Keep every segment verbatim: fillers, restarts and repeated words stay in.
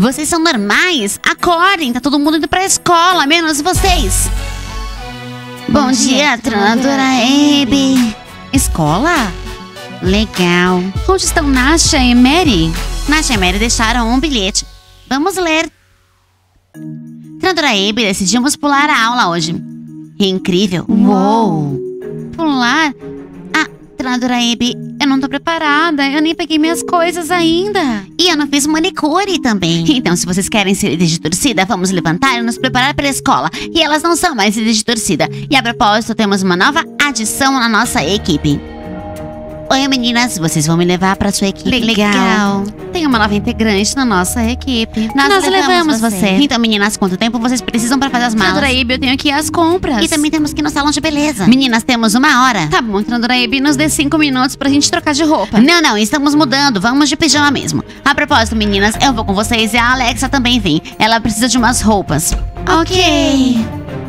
Vocês são normais? Acordem, tá todo mundo indo pra escola, menos vocês. Bom, Bom dia, treinadora Abby. Escola? Legal. Onde estão Nasha e Mary? Nasha e Mary deixaram um bilhete. Vamos ler. Treinadora Abby, decidimos pular a aula hoje. Incrível. Uou. Pular? Ah, treinadora Abby, eu não tô preparada. Eu nem peguei minhas coisas ainda. E eu não fiz manicure também. Então, se vocês querem ser líderes de torcida, vamos levantar e nos preparar para a escola. E elas não são mais líderes de torcida. E a propósito, temos uma nova adição na nossa equipe. Oi, meninas, vocês vão me levar pra sua equipe. Legal. Tem uma nova integrante na nossa equipe. Nós, Nós levamos, levamos você. você. Então, meninas, quanto tempo vocês precisam pra fazer as malas? Treinadora Abby, eu tenho que ir às compras. E também temos que ir no salão de beleza. Meninas, temos uma hora. Tá bom, treinadora Abby, nos dê cinco minutos pra gente trocar de roupa. Não, não, estamos mudando. Vamos de pijama mesmo. A propósito, meninas, eu vou com vocês e a Alexa também vem. Ela precisa de umas roupas. Ok.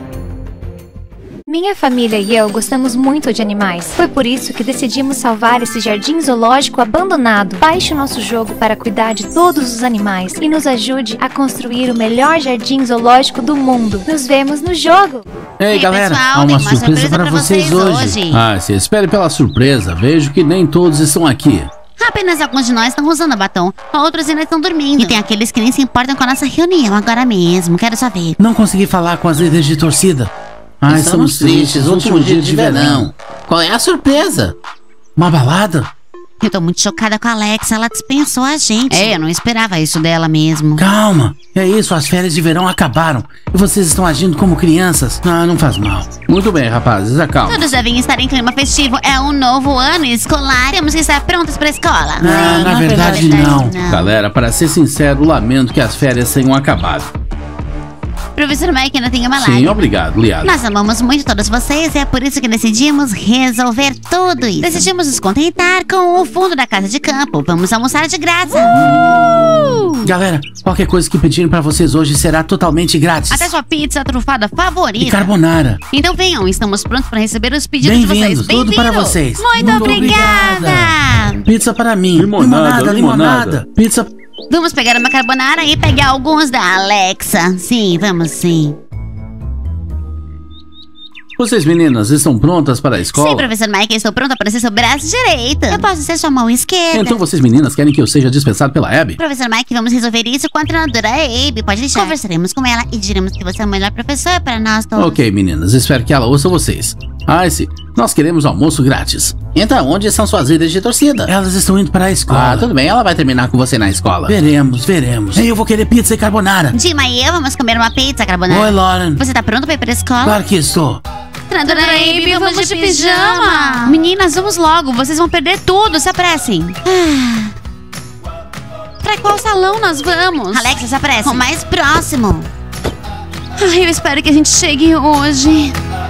Minha família e eu gostamos muito de animais. Foi por isso que decidimos salvar esse jardim zoológico abandonado. Baixe o nosso jogo para cuidar de todos os animais e nos ajude a construir o melhor jardim zoológico do mundo. Nos vemos no jogo! Ei, Ei galera, pessoal, há uma, uma surpresa, surpresa para pra vocês, vocês hoje. hoje. Ah, se espere pela surpresa. Vejo que nem todos estão aqui. Apenas alguns de nós estão usando batom. Outros ainda estão dormindo. E tem aqueles que nem se importam com a nossa reunião agora mesmo. Quero só ver. Não consegui falar com as líderes de torcida. Ah, estamos tristes, último dia de verão. Qual é a surpresa? Uma balada? Eu tô muito chocada com a Alexa, ela dispensou a gente. É, eu não esperava isso dela mesmo. Calma, é isso, as férias de verão acabaram. E vocês estão agindo como crianças. Ah, não faz mal. Muito bem, rapazes, acalma. Todos devem estar em clima festivo, é um novo ano escolar. Temos que estar prontos pra escola. Ah, na, na verdade, verdade não. não. Galera, para ser sincero, lamento que as férias tenham acabado. Professor Mike ainda tem uma lágrima. Sim, obrigado, Liada. Nós amamos muito todos vocês e é por isso que decidimos resolver tudo isso. Decidimos nos contentar com o fundo da casa de campo. Vamos almoçar de graça. Uh! Galera, qualquer coisa que pedirem pra vocês hoje será totalmente grátis. Até sua pizza trufada favorita. E carbonara. Então venham, estamos prontos para receber os pedidos de vocês. Bem-vindos, tudo para vocês. Muito, muito obrigada. obrigada. Pizza para mim. Limonada, limonada, limonada. limonada. Pizza... Vamos pegar uma carbonara e pegar alguns da Alexa. Sim, vamos sim. Vocês meninas estão prontas para a escola? Sim, professor Mike, estou pronta para ser seu braço direito. Eu posso ser sua mão esquerda. Então vocês meninas querem que eu seja dispensado pela Abby? Professor Mike, vamos resolver isso com a treinadora Abby. Pode deixar. Conversaremos com ela e diremos que você é o melhor professor para nós todos. Ok, meninas, espero que ela ouça vocês. Ice, nós queremos almoço grátis. Então, onde são suas líderes de torcida? Elas estão indo para a escola. Ah, tudo bem, ela vai terminar com você na escola. Veremos, veremos. Ei, eu vou querer pizza e carbonara. Dima e eu vamos comer uma pizza carbonara. Oi, Lauren. Você tá pronto para ir para a escola? Claro que estou. Treinadora Abby, vamos de pijama. Meninas, vamos logo, vocês vão perder tudo, se apressem. Ah. Pra qual salão nós vamos? Alexa, se apresse. O mais próximo. Ai, eu espero que a gente chegue hoje.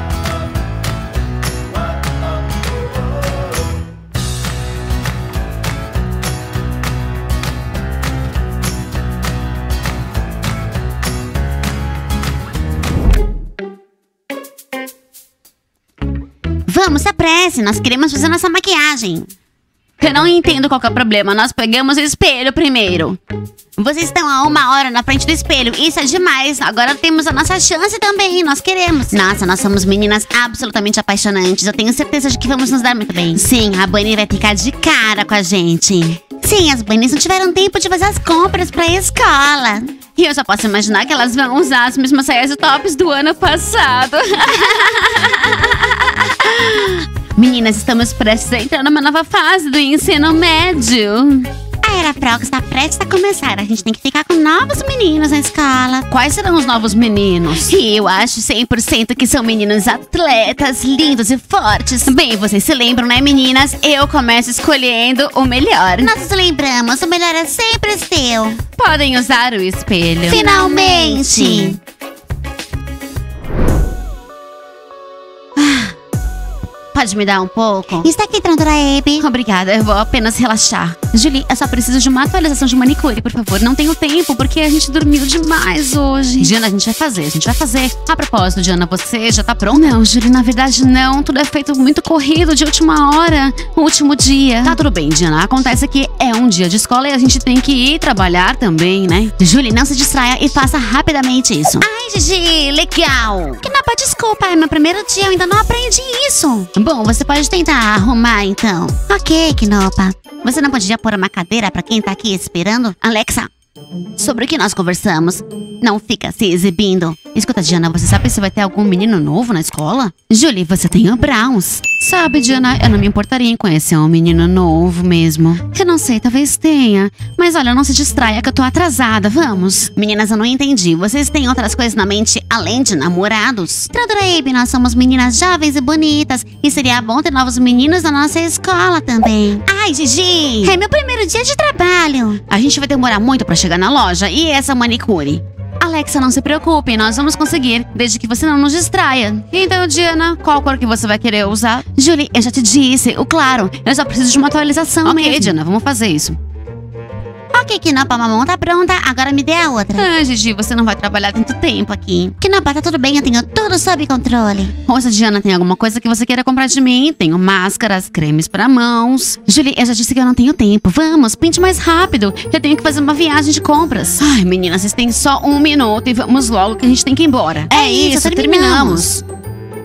Vamos, se apresse, nós queremos fazer nossa maquiagem. Eu não entendo qual que é o problema, nós pegamos o espelho primeiro. Vocês estão há uma hora na frente do espelho, isso é demais. Agora temos a nossa chance também, nós queremos. Nossa, nós somos meninas absolutamente apaixonantes. Eu tenho certeza de que vamos nos dar muito bem. Sim, a Bunny vai ficar de cara com a gente. Sim, as Bunnies não tiveram tempo de fazer as compras pra escola. E eu só posso imaginar que elas vão usar as mesmas saias e tops do ano passado. Meninas, estamos prestes a entrar numa nova fase do ensino médio. A Era Prox está prestes a começar. A gente tem que ficar com novos meninos na escola. Quais serão os novos meninos? E eu acho cem por cento que são meninos atletas, lindos e fortes. Bem, vocês se lembram, né, meninas? Eu começo escolhendo o melhor. Nós nos lembramos, o melhor é sempre seu. Podem usar o espelho. Finalmente! Pode me dar um pouco? Está aqui, doutora Abby. Obrigada, eu vou apenas relaxar. Julie, eu só preciso de uma atualização de manicure, por favor. Não tenho tempo, porque a gente dormiu demais hoje. Diana, a gente vai fazer, a gente vai fazer. A propósito, Diana, você já tá pronta? Não, Julie, na verdade não. Tudo é feito muito corrido, de última hora, último dia. Tá tudo bem, Diana. Acontece que é um dia de escola e a gente tem que ir trabalhar também, né? Julie, não se distraia e faça rapidamente isso. Ai, Gigi, legal. Knopa, desculpa, é meu primeiro dia, eu ainda não aprendi isso. Bom, você pode tentar arrumar, então. Ok, Knopa. Você não podia pôr uma cadeira pra quem tá aqui esperando? Alexa, sobre o que nós conversamos, não fica se exibindo. Escuta, Diana, você sabe se vai ter algum menino novo na escola? Julie, você tem o Browns. Sabe, Diana, eu não me importaria em conhecer um menino novo mesmo. Eu não sei, talvez tenha. Mas olha, não se distraia que eu tô atrasada, vamos. Meninas, eu não entendi. Vocês têm outras coisas na mente além de namorados? Doutora Abby, nós somos meninas jovens e bonitas. E seria bom ter novos meninos na nossa escola também. Ai, Gigi! É meu primeiro dia de trabalho. A gente vai demorar muito pra chegar na loja. E essa manicure? Alexa, não se preocupe, nós vamos conseguir, desde que você não nos distraia. Então, Diana, qual cor que você vai querer usar? Julie, eu já te disse, o claro, eu só preciso de uma atualização Ok, mesmo. Diana, vamos fazer isso. Ok, Knopa, a mamão tá pronta, agora me dê a outra. Ah, Gigi, você não vai trabalhar tanto tempo aqui. Knopa, tá tudo bem, eu tenho tudo sob controle. Ouça, Diana, tem alguma coisa que você queira comprar de mim? Tenho máscaras, cremes pra mãos. Julie, eu já disse que eu não tenho tempo. Vamos, pinte mais rápido. Eu tenho que fazer uma viagem de compras. Ai, meninas, vocês têm só um minuto e vamos logo que a gente tem que ir embora. É isso, terminamos. terminamos.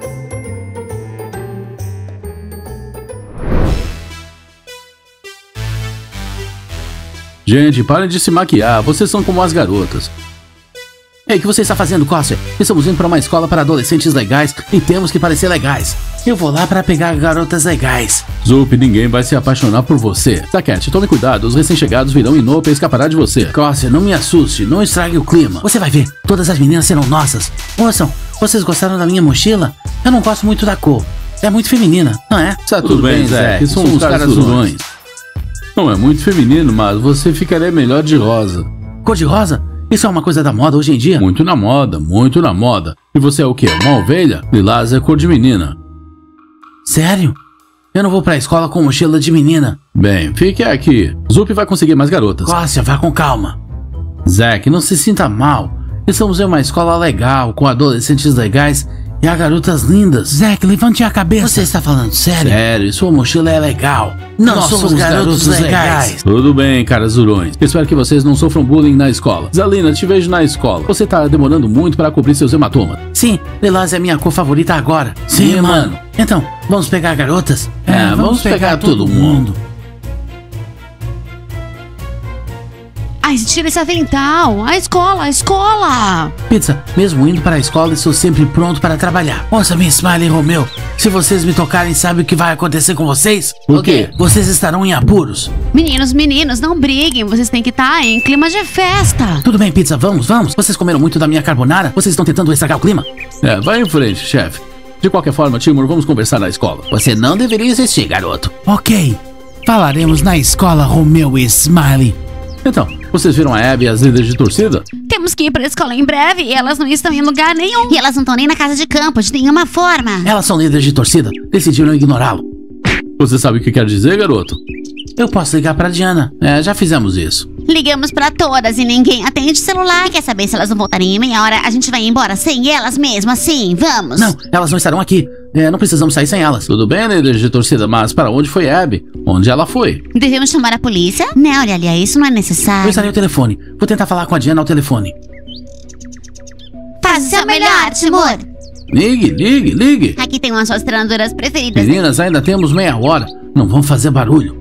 Gente, parem de se maquiar, vocês são como as garotas. Ei, o que você está fazendo, Coster? Estamos indo para uma escola para adolescentes legais e temos que parecer legais. Eu vou lá para pegar garotas legais. Zup, ninguém vai se apaixonar por você. Saquete, tome cuidado, os recém-chegados virão em Nope e escapará de você. Coster, não me assuste, não estrague o clima. Você vai ver, todas as meninas serão nossas. Ouçam, vocês gostaram da minha mochila? Eu não gosto muito da cor. É muito feminina, não é? Tá tudo, tudo bem, Zé, que somos os caras durões. Não é muito feminino, mas você ficaria melhor de rosa. Cor de rosa? Isso é uma coisa da moda hoje em dia? Muito na moda, muito na moda. E você é o quê? Uma ovelha? Lilás é cor de menina. Sério? Eu não vou pra escola com mochila de menina. Bem, fique aqui. Zup vai conseguir mais garotas. Cóssia, vá com calma. Zack, não se sinta mal. Estamos em uma escola legal, com adolescentes legais e há garotas lindas. Zack, levante a cabeça. Você está falando sério? Sério, sua mochila é legal. Nós, Nós somos, somos garotos, garotos legais. legais. Tudo bem, caras durões. Espero que vocês não sofram bullying na escola. Zalina, te vejo na escola. Você tá demorando muito para cobrir seus hematomas. Sim, Lilás é minha cor favorita agora. Sim, Sim mano. mano. Então, vamos pegar garotas? É, é vamos, vamos pegar, pegar todo mundo. mundo. Ai, tira esse avental. A escola, a escola. Pizza, mesmo indo para a escola, estou sempre pronto para trabalhar. Ouça, Miss Smiley e Romeu. Se vocês me tocarem, sabe o que vai acontecer com vocês? O quê? Vocês estarão em apuros. Meninos, meninos, não briguem. Vocês têm que estar em clima de festa. Tudo bem, Pizza, vamos, vamos. Vocês comeram muito da minha carbonara? Vocês estão tentando estragar o clima? É, vai em frente, chefe. De qualquer forma, Timur, vamos conversar na escola. Você não deveria insistir, garoto. Ok. Falaremos na escola, Romeu e Smiley. Então, vocês viram a Abby e as líderes de torcida? Temos que ir pra escola em breve e elas não estão em lugar nenhum. E elas não estão nem na casa de campo, de nenhuma forma. Elas são líderes de torcida. Decidiram ignorá-lo. Você sabe o que quer dizer, garoto? Eu posso ligar pra Diana. É, já fizemos isso. Ligamos pra todas e ninguém atende celular. Quer saber se elas não voltarem em meia hora? A gente vai embora sem elas mesmo, assim. Vamos. Não, elas não estarão aqui. É, não precisamos sair sem elas. Tudo bem, líderes de torcida, mas para onde foi a Abby? Onde ela foi? Devemos chamar a polícia? Não, olha, olha, isso não é necessário. Eu estarei ao telefone. Vou tentar falar com a Diana ao telefone. Faz o seu melhor, Timur. Ligue, ligue, ligue. Aqui tem umas suas treinadoras preferidas. Meninas, ainda temos meia hora. Não vamos fazer barulho.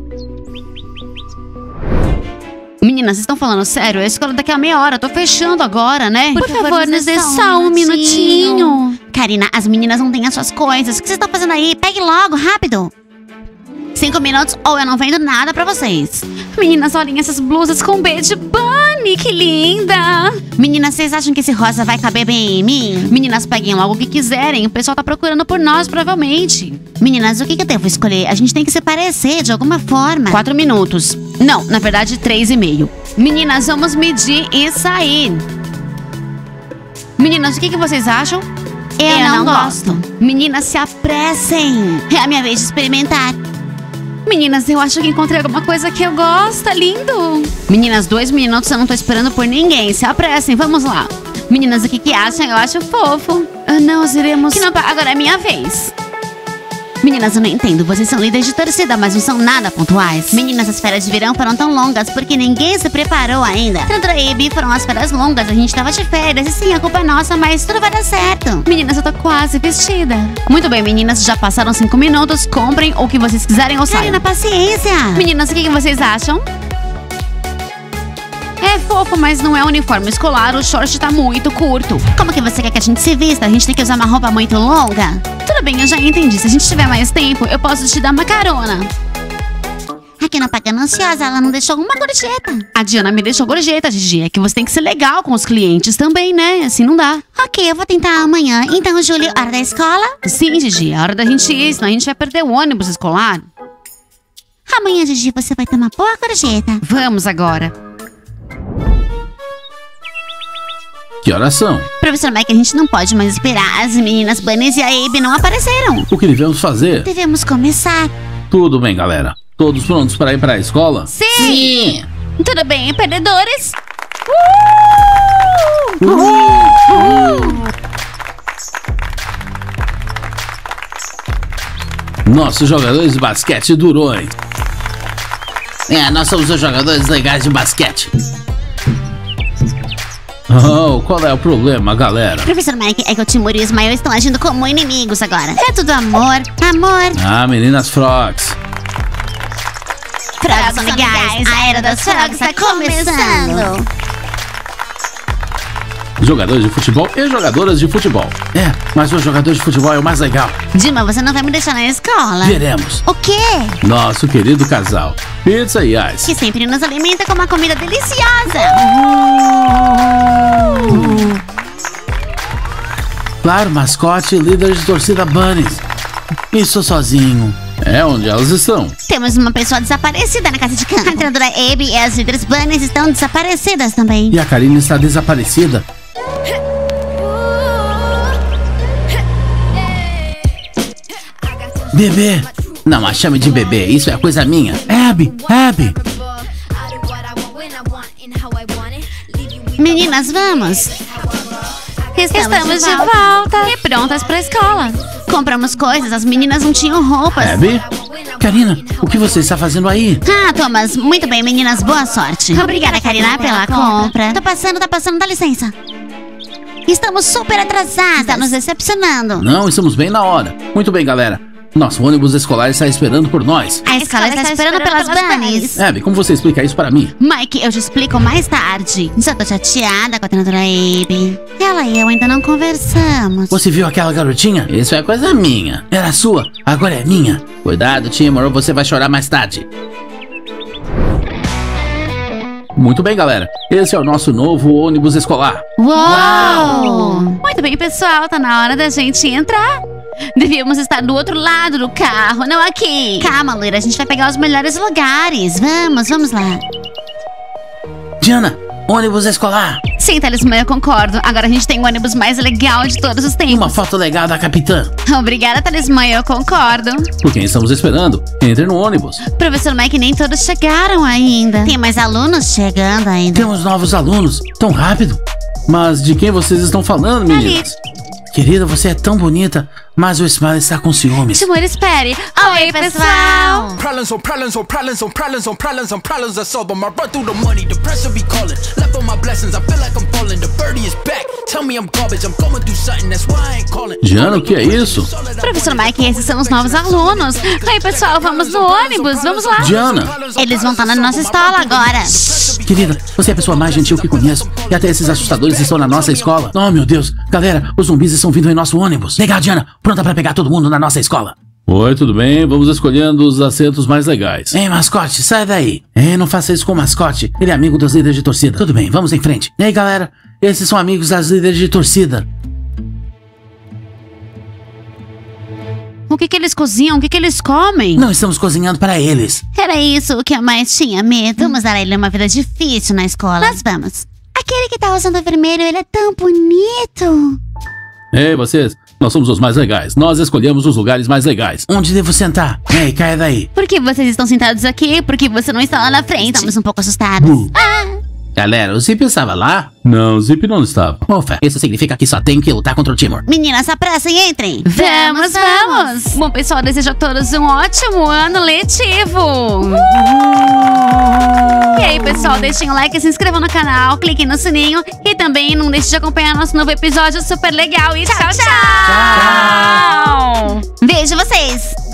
Meninas, vocês estão falando sério? A escola daqui a meia hora. Eu tô fechando agora, né? Por, Por favor, favor, nos dê só um minutinho. minutinho. Karina, as meninas não têm as suas coisas. O que vocês estão fazendo aí? Pegue logo, rápido. Cinco minutos ou eu não vendo nada pra vocês. Meninas, olhem essas blusas com B de Bunny, que linda. Meninas, vocês acham que esse rosa vai caber bem em mim? Meninas, peguem logo o que quiserem. O pessoal tá procurando por nós, provavelmente. Meninas, o que, que eu devo escolher? A gente tem que se parecer de alguma forma. Quatro minutos. Não, na verdade, três e meio. Meninas, vamos medir e sair. Meninas, o que, que vocês acham? Eu, Eu não, não gosto. Meninas, se apressem. É a minha vez de experimentar. Meninas, eu acho que encontrei alguma coisa que eu gosto. É lindo. Meninas, dois minutos, eu não tô esperando por ninguém. Se apressem, vamos lá. Meninas, o que que acham? Eu acho fofo. Ah, nós iremos... Que não, agora é minha vez. Meninas, eu não entendo. Vocês são líderes de torcida, mas não são nada pontuais. Meninas, as férias de verão foram tão longas porque ninguém se preparou ainda. Trandora e Abby foram as férias longas, a gente tava de férias. E sim, a culpa é nossa, mas tudo vai dar certo. Meninas, eu tô quase vestida. Muito bem, meninas, já passaram cinco minutos. Comprem o que vocês quiserem ou saiam. Karina, paciência. Meninas, o que que vocês acham? É fofo, mas não é uniforme escolar. O short tá muito curto. Como que você quer que a gente se vista? A gente tem que usar uma roupa muito longa? Tudo bem, eu já entendi. Se a gente tiver mais tempo, eu posso te dar uma carona. Aqui não pagando ansiosa, ela não deixou uma gorjeta. A Diana me deixou gorjeta, Gigi. É que você tem que ser legal com os clientes também, né? Assim não dá. Ok, eu vou tentar amanhã. Então, Júlio, hora da escola? Sim, Gigi. É hora da gente ir, senão a gente vai perder o ônibus escolar. Amanhã, Gigi, você vai ter uma boa gorjeta. Vamos agora. Que horas são? Professor Mike, a gente não pode mais esperar. As meninas Bunnies e a Abby não apareceram. O que devemos fazer? Devemos começar. Tudo bem, galera. Todos prontos para ir para a escola? Sim! Sim. Tudo bem, perdedores? Uh! Uh! Nossos jogadores de basquete durões. É, nós somos os jogadores legais de basquete. Oh, qual é o problema, galera? Professor Mike, é que o Timur e o Ismael estão agindo como inimigos agora. É tudo amor, amor. Ah, meninas frogs. Frogs são legais. A era das frogs está começando. Jogadores de futebol e jogadoras de futebol. É, mas o jogador de futebol é o mais legal. Dima, você não vai me deixar na escola. Veremos. O quê? Nosso querido casal, Pizza e Ice. Que sempre nos alimenta com uma comida deliciosa. Claro, mascote e líder de torcida Bunnies. Isso sozinho. É onde elas estão. Temos uma pessoa desaparecida na casa de campo. A treinadora Abby e as líderes Bunnies estão desaparecidas também. E a Karina está desaparecida. Bebê. Não a chame de bebê, isso é coisa minha. Abby, Abby. Meninas, vamos. Estamos, Estamos de volta. E prontas pra escola. Compramos coisas, as meninas não tinham roupas. Abby? Karina, o que você está fazendo aí? Ah, Thomas, muito bem, meninas, boa sorte. Obrigada, Karina, pela compra. Tô passando, tá passando, dá licença. Estamos super atrasadas. Tá nos decepcionando. Não, estamos bem na hora. Muito bem, galera. Nosso ônibus escolar está esperando por nós. A escola está esperando pelas Bunnies. Abby, como você explica isso para mim? Mike, eu te explico mais tarde. Só tô chateada com a treinadora Abby. Ela e eu ainda não conversamos. Você viu aquela garotinha? Isso é coisa minha. Era sua, agora é minha. Cuidado, Timur, ou você vai chorar mais tarde. Muito bem, galera. Esse é o nosso novo ônibus escolar. Uau! Muito bem, pessoal, tá na hora da gente entrar. Devíamos estar do outro lado do carro, não aqui. Calma, loira, a gente vai pegar os melhores lugares. Vamos, vamos lá. Diana, ônibus escolar. Sim, Talismã, eu concordo. Agora a gente tem o ônibus mais legal de todos os E tempos. uma foto legal da capitã. Obrigada, Talismã, eu concordo. Por quem estamos esperando? Entre no ônibus. Professor Mike, nem todos chegaram ainda. Tem mais alunos chegando ainda. Temos novos alunos. Tão rápido. Mas de quem vocês estão falando, meninas? Querida, você é tão bonita, mas o Smile está com ciúmes. Timur, espere. Oi, pessoal. Problems on problems on problems on problems on problems on problems I solve them. I run through the money, the pressure be calling. Left on my blessings, I feel like I'm falling. The birdie is back. Tell me I'm garbage, I'm going through something, that's why I ain't calling. Diana, o que é isso? Professor Mike, esses são os novos alunos. Oi, pessoal, vamos no ônibus, vamos lá. Diana. Eles vão estar na nossa escola agora. Querida, você é a pessoa mais gentil que conheço. E até esses assustadores estão na nossa escola. Oh, meu Deus. Galera, os zumbis estão vindo em nosso ônibus. Legal, Diana. Pronta pra pegar todo mundo na nossa escola. Oi, tudo bem? Vamos escolhendo os assentos mais legais. Ei, mascote, sai daí. Ei, não faça isso com o mascote. Ele é amigo dos líderes de torcida. Tudo bem, vamos em frente. E aí, galera, esses são amigos das líderes de torcida. O que que eles cozinham? O que que eles comem? Não estamos cozinhando para eles. Era isso que eu mais tinha medo. Vamos dar a ele uma vida difícil na escola. Nós vamos. Aquele que tá usando vermelho, ele é tão bonito. Ei, vocês, Nós somos os mais legais. Nós escolhemos os lugares mais legais. Onde devo sentar? Ei, caia daí. Por que vocês estão sentados aqui? Porque você não está lá na frente. Estamos um pouco assustados. Uh. Ah, Galera, o Zip estava lá? Não, Zip não estava. Ufa, isso significa que só tem que lutar contra o Timur. meninas, apressem e entrem. Vamos, vamos! Bom, pessoal, desejo a todos um ótimo ano letivo! E aí, pessoal, deixem o like, se inscrevam no canal, cliquem no sininho e também não deixem de acompanhar nosso novo episódio super legal. E tchau, tchau! tchau. Vejo vocês!